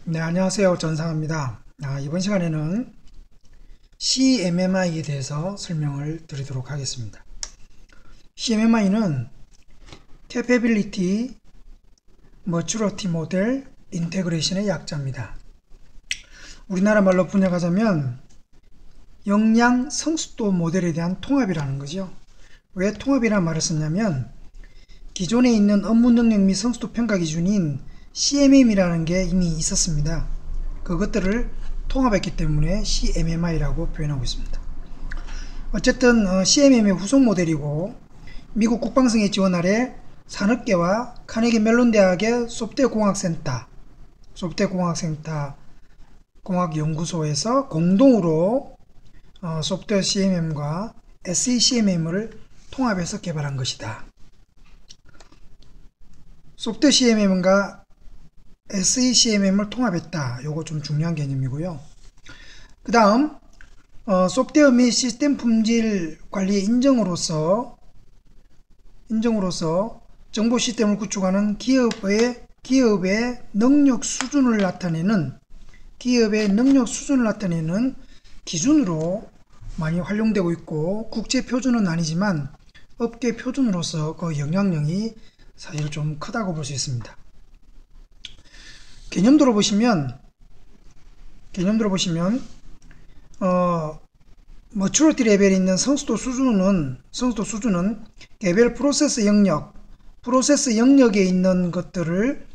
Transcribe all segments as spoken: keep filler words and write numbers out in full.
네, 안녕하세요. 전상입니다. 아, 이번 시간에는 씨엠엠아이에 대해서 설명을 드리도록 하겠습니다. 씨엠엠아이는 Capability Maturity Model Integration의 약자입니다. 우리나라 말로 번역하자면 역량 성숙도 모델에 대한 통합이라는 거죠. 왜 통합이라는 말을 썼냐면 기존에 있는 업무 능력 및 성숙도 평가 기준인 씨엠엠이라는 게 이미 있었습니다. 그것들을 통합했기 때문에 씨엠엠아이라고 표현하고 있습니다. 어쨌든 어, 씨엠엠의 후속 모델이고 미국 국방성의 지원 아래 산업계와 카네기 멜론 대학의 소프트웨어 공학센터, 소프트웨어 공학센터 공학연구소에서 공동으로 어, 소프트웨어 씨엠엠과 에스이 씨엠엠을 통합해서 개발한 것이다. 소프트웨어 씨엠엠과 에스이 씨엠엠을 통합했다. 요거 좀 중요한 개념이고요. 그 다음 어, 소프트웨어 및 시스템 품질 관리의 인정으로서 인정으로서 정보 시스템을 구축하는 기업의 기업의 능력 수준을 나타내는 기업의 능력 수준을 나타내는 기준으로 많이 활용되고 있고 국제 표준은 아니지만 업계 표준으로서 그 영향력이 사실 좀 크다고 볼 수 있습니다. 개념도로 보시면 개념도로 보시면 어, 머추리티 레벨에 있는 성숙도 수준은 성숙도 수준은 개별 프로세스 영역, 프로세스 영역에 있는 것들을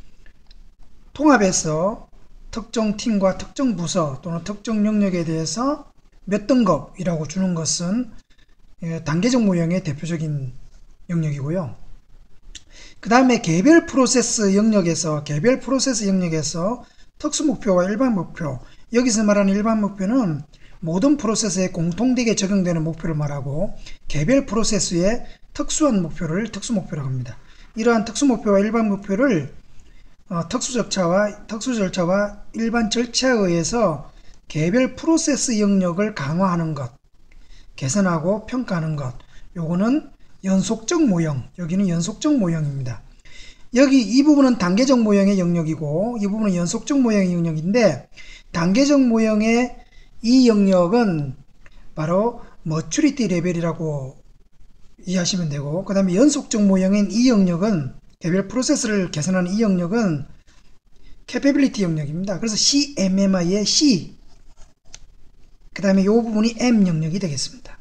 통합해서 특정 팀과 특정 부서 또는 특정 영역에 대해서 몇 등급이라고 주는 것은 단계적 모형의 대표적인 영역이고요. 그 다음에 개별 프로세스 영역에서 개별 프로세스 영역에서 특수 목표와 일반 목표, 여기서 말하는 일반 목표는 모든 프로세스에 공통되게 적용되는 목표를 말하고 개별 프로세스의 특수한 목표를 특수 목표라고 합니다. 이러한 특수 목표와 일반 목표를 어, 특수 절차와 특수 절차와 일반 절차에 의해서 개별 프로세스 영역을 강화하는 것, 개선하고 평가하는 것, 요거는 연속적 모형, 여기는 연속적 모형입니다. 여기 이 부분은 단계적 모형의 영역이고 이 부분은 연속적 모형의 영역인데 단계적 모형의 이 영역은 바로 머추리티 레벨이라고 이해하시면 되고 그 다음에 연속적 모형인 이 영역은 개별 프로세스를 개선하는 이 영역은 캐퍼빌리티 영역입니다. 그래서 씨엠엠아이의 C 그 다음에 이 부분이 M 영역이 되겠습니다.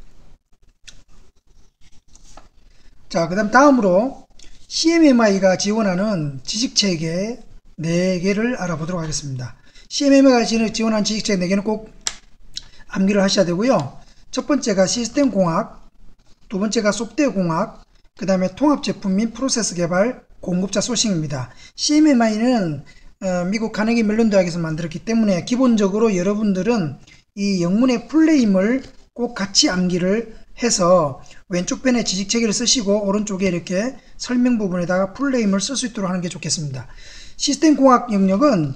자, 그 다음 다음으로 씨엠엠아이가 지원하는 지식체계 네 개를 알아보도록 하겠습니다. 씨엠엠아이가 지원하는 지식체계 네 개는 꼭 암기를 하셔야 되고요. 첫 번째가 시스템 공학, 두 번째가 소프트웨어 공학, 그 다음에 통합 제품 및 프로세스 개발, 공급자 소싱입니다. 씨엠엠아이는 어, 미국 카네기 멜론 대학에서 만들었기 때문에 기본적으로 여러분들은 이 영문의 풀네임을 꼭 같이 암기를 해서 왼쪽 편에 지식체계를 쓰시고 오른쪽에 이렇게 설명 부분에다가 풀네임을 쓸 수 있도록 하는 게 좋겠습니다. 시스템 공학 영역은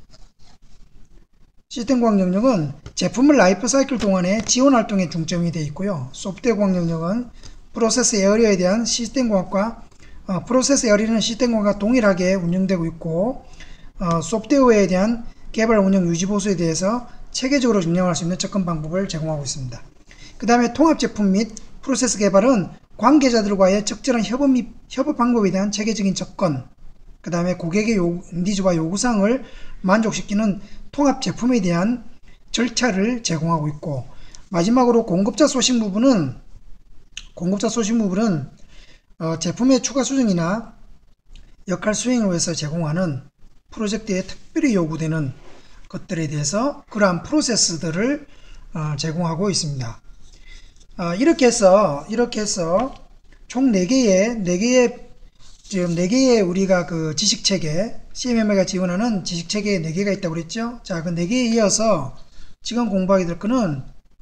시스템 공학 영역은 제품을 라이프 사이클 동안에 지원 활동에 중점이 되어 있고요. 소프트웨어 공학 영역은 프로세스 에어리어에 대한 시스템 공학과 어, 프로세스 에어리어는 시스템 공학과 동일하게 운영되고 있고 어, 소프트웨어에 대한 개발 운영 유지 보수에 대해서 체계적으로 운영할 수 있는 접근 방법을 제공하고 있습니다. 그 다음에 통합 제품 및 프로세스 개발은 관계자들과의 적절한 협업 및 협업 방법에 대한 체계적인 접근, 그 다음에 고객의 요, 니즈와 요구사항을 만족시키는 통합 제품에 대한 절차를 제공하고 있고 마지막으로 공급자 소싱 부분은 공급자 소싱 부분은 어, 제품의 추가 수정이나 역할 수행을 위해서 제공하는 프로젝트에 특별히 요구되는 것들에 대해서 그러한 프로세스들을 어, 제공하고 있습니다. 어, 이렇게 해서 이렇게 해서 총 네 개의 네 개의 지금 네 개의 우리가 그 지식 체계 씨엠엠아이가 지원하는 지식 체계 네 개가 있다고 그랬죠. 자, 그 네 개에 이어서 지금 공부하게 될 거는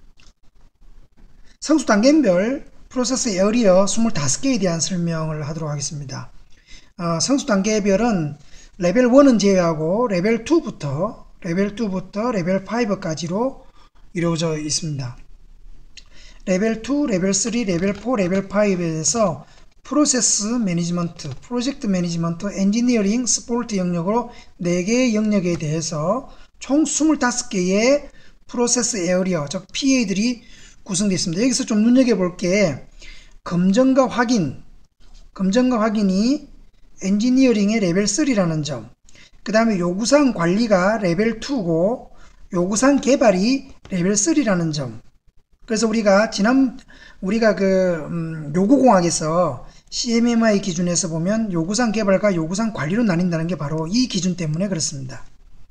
성수 단계별 프로세스 에어리어 이십오 개에 대한 설명을 하도록 하겠습니다. 어, 성수 단계별은 레벨 일은 제외하고 레벨 이부터 레벨 이부터 레벨 오까지로 이루어져 있습니다. 레벨 이, 레벨 삼, 레벨 사, 레벨 오에 대해서 프로세스 매니지먼트, 프로젝트 매니지먼트, 엔지니어링, 스포트 영역으로 네 개의 영역에 대해서 총 스물다섯 개의 프로세스 에어리어, 즉 피에이들이 구성되어 있습니다. 여기서 좀 눈여겨볼 게 검증과 확인, 검증과 확인이 엔지니어링의 레벨 삼이라는 점, 그 다음에 요구사항 관리가 레벨 이고 요구사항 개발이 레벨 삼이라는 점. 그래서 우리가 지난 우리가 그 음, 요구공학에서 씨엠엠아이 기준에서 보면 요구사항 개발과 요구사항 관리로 나뉜다는 게 바로 이 기준 때문에 그렇습니다.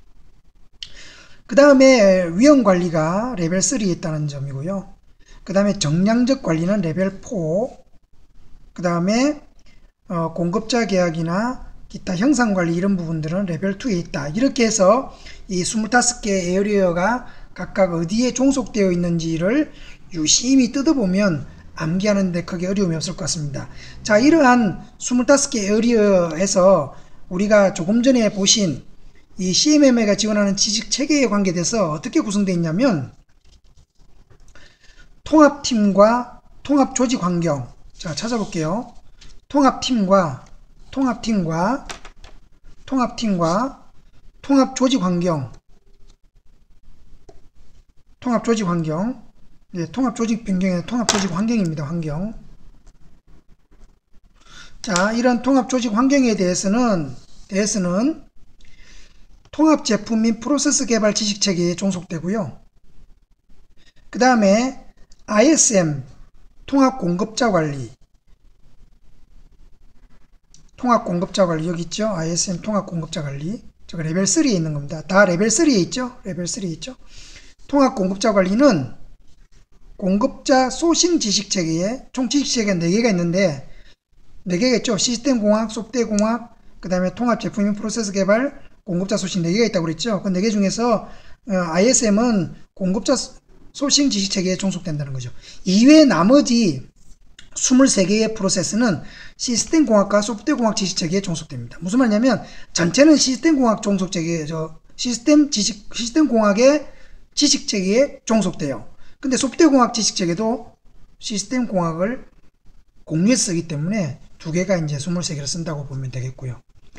그 다음에 위험 관리가 레벨 삼에 있다는 점이고요. 그 다음에 정량적 관리는 레벨 사, 그 다음에 어, 공급자 계약이나 기타 형상 관리 이런 부분들은 레벨 이에 있다. 이렇게 해서 이 스물다섯 개 에어리어가 각각 어디에 종속되어 있는지를 유심히 뜯어보면 암기하는 데 크게 어려움이 없을 것 같습니다. 자, 이러한 스물다섯 개 에어리어에서 우리가 조금 전에 보신 이 씨엠엠아이가 지원하는 지식 체계에 관계돼서 어떻게 구성되어 있냐면 통합팀과 통합조직환경, 자 찾아볼게요. 통합팀과 통합팀과 통합팀과 통합조직환경, 통합조직환경, 네, 통합조직 변경의 통합조직환경입니다. 환경. 자, 이런 통합조직 환경에 대해서는 대해서는 통합제품 및 프로세스 개발 지식체계에 종속되고요. 그 다음에 아이에스엠 통합공급자 관리, 통합공급자 관리 여기 있죠. 아이에스엠 통합공급자 관리, 저거 레벨 삼에 있는 겁니다. 다 레벨 삼에 있죠. 레벨 삼에 있죠. 통합공급자 관리는 공급자 소싱 지식체계에 총 지식체계가 네 개가 있는데 네 개가 있죠. 시스템공학, 소프트웨어공학, 그 다음에 통합제품 및 프로세스 개발, 공급자 소싱 네 개가 있다고 그랬죠. 그 네 개 중에서 아이에스엠은 공급자 소싱 지식체계에 종속된다는 거죠. 이외에 나머지 이십삼 개의 프로세스는 시스템공학과 소프트웨어공학 지식체계에 종속됩니다. 무슨 말이냐면 전체는 시스템공학 종속체계, 저 시스템 지식, 시스템공학의 지식체계에 종속돼요. 근데 소프트웨어공학 지식체계도 시스템공학을 공유해서 쓰기 때문에 두 개가 이제 이십삼 개를 쓴다고 보면 되겠고요.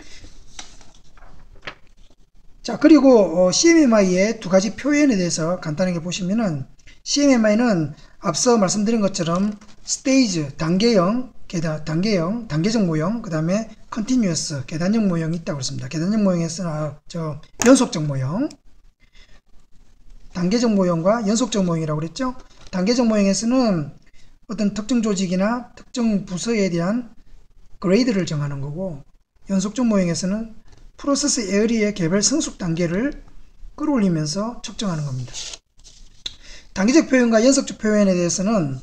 자, 그리고 어, 씨엠엠아이의 두 가지 표현에 대해서 간단하게 보시면은 씨엠엠아이는 앞서 말씀드린 것처럼 스테이지, 단계형, 계단, 단계형, 단계적 모형, 그 다음에 컨티뉴어스, 계단형 모형이 있다고 그랬습니다. 계단형 모형에서는 아, 저 연속적 모형, 단계적 모형과 연속적 모형이라고 그랬죠. 단계적 모형에서는 어떤 특정 조직이나 특정 부서에 대한 그레이드를 정하는 거고, 연속적 모형에서는 프로세스 에어리의 개별 성숙 단계를 끌어올리면서 측정하는 겁니다. 단계적 표현과 연속적 표현에 대해서는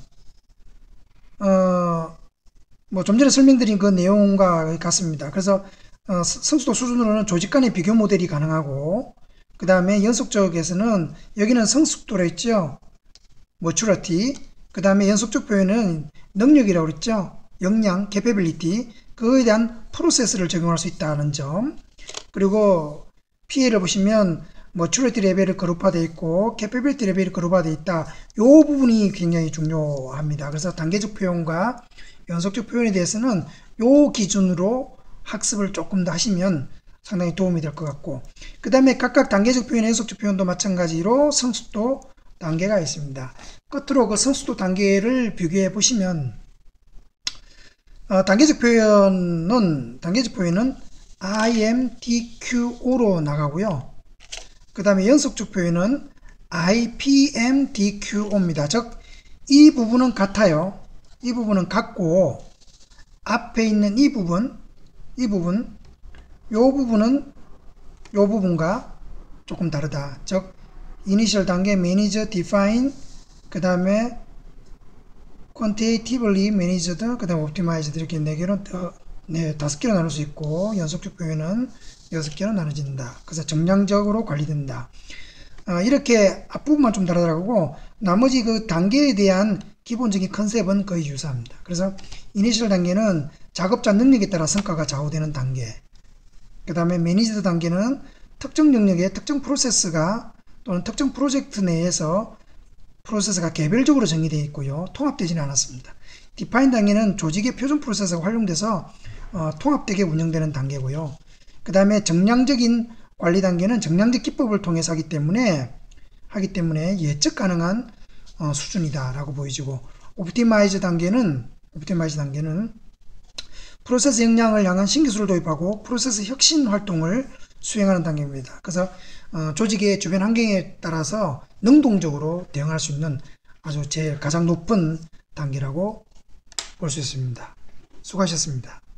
어, 뭐 좀 전에 설명드린 그 내용과 같습니다. 그래서 어, 성숙도 수준으로는 조직 간의 비교 모델이 가능하고, 그 다음에 연속적에서는 여기는 성숙도라 했죠. maturity. 그 다음에 연속적 표현은 능력이라고 그랬죠. 역량, capability. 그거에 대한 프로세스를 적용할 수 있다는 점. 그리고 피에이를 보시면 maturity 레벨이 그룹화되어 있고 capability 레벨이 그룹화되어 있다. 이 부분이 굉장히 중요합니다. 그래서 단계적 표현과 연속적 표현에 대해서는 이 기준으로 학습을 조금 더 하시면 상당히 도움이 될 것 같고, 그 다음에 각각 단계적 표현, 연속적 표현도 마찬가지로 성숙도 단계가 있습니다. 끝으로 그 성숙도 단계를 비교해 보시면 어, 단계적 표현은 단계적 표현은 아이엠디큐오로 나가고요. 그 다음에 연속적 표현은 아이피엠디큐오입니다. 즉 이 부분은 같아요. 이 부분은 같고 앞에 있는 이 부분, 이 부분, 요 부분은 요 부분과 조금 다르다. 즉 이니셜 단계, 매니저, 디파인, 그 다음에 quantitatively managed, 그 다음에 optimized 이렇게 네 개로 어, 네, 다섯 개로 나눌 수 있고, 연속적 표현은 여섯 개로 나눠진다. 그래서 정량적으로 관리된다. 어, 이렇게 앞부분만 좀 다르더라고. 나머지 그 단계에 대한 기본적인 컨셉은 거의 유사합니다. 그래서 이니셜 단계는 작업자 능력에 따라 성과가 좌우되는 단계. 그 다음에 매니지드 단계는 특정 영역의 특정 프로세스가 또는 특정 프로젝트 내에서 프로세스가 개별적으로 정의되어 있고요. 통합되지는 않았습니다. 디파인 단계는 조직의 표준 프로세스가 활용돼서 어, 통합되게 운영되는 단계고요. 그 다음에 정량적인 관리 단계는 정량적 기법을 통해서 하기 때문에 하기 때문에 예측 가능한 어, 수준이다 라고 보여지고, 옵티마이즈 단계는 옵티마이즈 단계는 프로세스 역량을 향한 신기술을 도입하고 프로세스 혁신 활동을 수행하는 단계입니다. 그래서 어, 조직의 주변 환경에 따라서 능동적으로 대응할 수 있는 아주 제일 가장 높은 단계라고 볼 수 있습니다. 수고하셨습니다.